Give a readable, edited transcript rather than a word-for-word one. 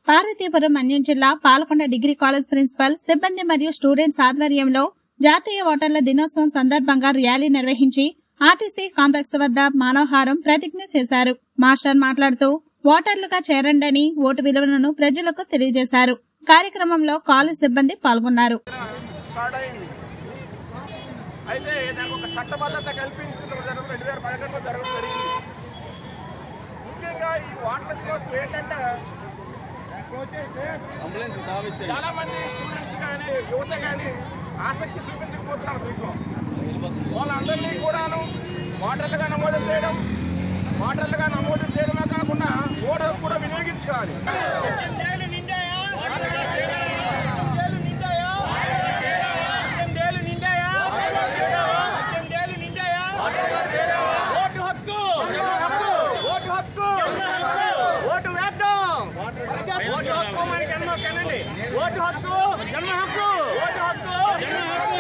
పార్వతీపురం అన్యం జిల్లా Palakonda degree college principal సిబ్బంది మరియు స్టూడెంట్స్ ఆధ్వర్యంలో జాతీయ ఓటర్ల దినోత్సవం సందర్భంగా ర్యాలీ నిర్వహించి ఆర్టీసీ కాంప్లెక్స్ వద్ద మానవహారం ప్రతిజ్ఞ చేశారు. మాస్టర్ మాట్లాడుతూ ఓటర్లుగా చేరండని ఓటు విలువలను ప్రజలకు తెలియజేశారు. కార్యక్రమంలో కాలేజ్ సిబ్బంది పాల్గొన్నారు. చాలా మంది స్టూడెంట్స్ కానీ యువత కానీ ఆసక్తి చూపించకపోతున్నారు. దీంట్లో వాళ్ళందరినీ కూడాను ఓటర్లుగా నమోదు చేయడమే కాకుండా ఓటు కూడా వినియోగించుకోవాలి. ఓటు హక్కు జన్మ హక్కు.